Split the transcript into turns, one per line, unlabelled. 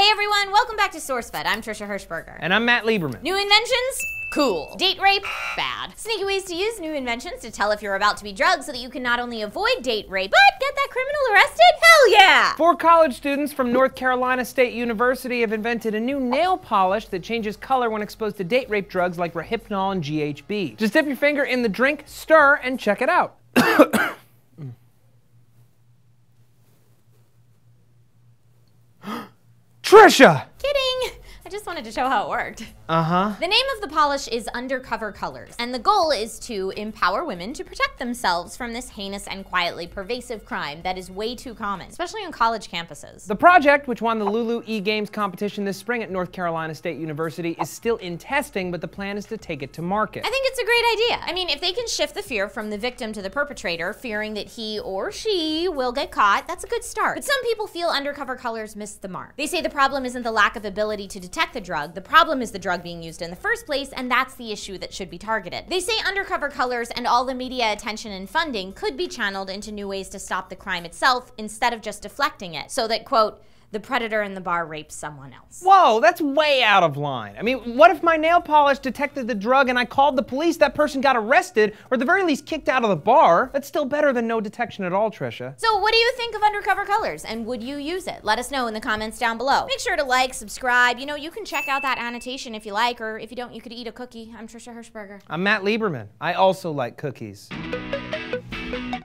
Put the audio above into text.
Hey everyone, welcome back to SourceFED. I'm Trisha Hirschberger.
And I'm Matt Lieberman.
New inventions? Cool. Date rape? Bad. Sneaky ways to use new inventions to tell if you're about to be drugged so that you can not only avoid date rape, but get that criminal arrested? Hell yeah!
4 college students from North Carolina State University have invented a new nail polish that changes color when exposed to date rape drugs like Rohypnol and GHB. Just dip your finger in the drink, stir, and check it out. Trisha!
Kidding! I just wanted to show how it worked.
Uh-huh.
The name of the polish is Undercover Colors, and the goal is to empower women to protect themselves from this heinous and quietly pervasive crime that is way too common, especially on college campuses.
The project, which won the Lulu E-Games competition this spring at North Carolina State University, is still in testing, but the plan is to take it to market.
I think it's a great idea. I mean, if they can shift the fear from the victim to the perpetrator, fearing that he or she will get caught, that's a good start. But some people feel Undercover Colors missed the mark. They say the problem isn't the lack of ability to detect the drug, the problem is the drug being used in the first place, and that's the issue that should be targeted. They say Undercover Colors and all the media attention and funding could be channeled into new ways to stop the crime itself instead of just deflecting it, so that, quote, the predator in the bar rapes someone else.
Whoa, that's way out of line. I mean, what if my nail polish detected the drug and I called the police, that person got arrested, or at the very least kicked out of the bar? That's still better than no detection at all, Trisha.
So what do you think of Undercover Colors, and would you use it? Let us know in the comments down below. Make sure to like, subscribe, you know, you can check out that annotation if you like, or if you don't, you could eat a cookie. I'm Trisha Hirschberger.
I'm Matt Lieberman. I also like cookies.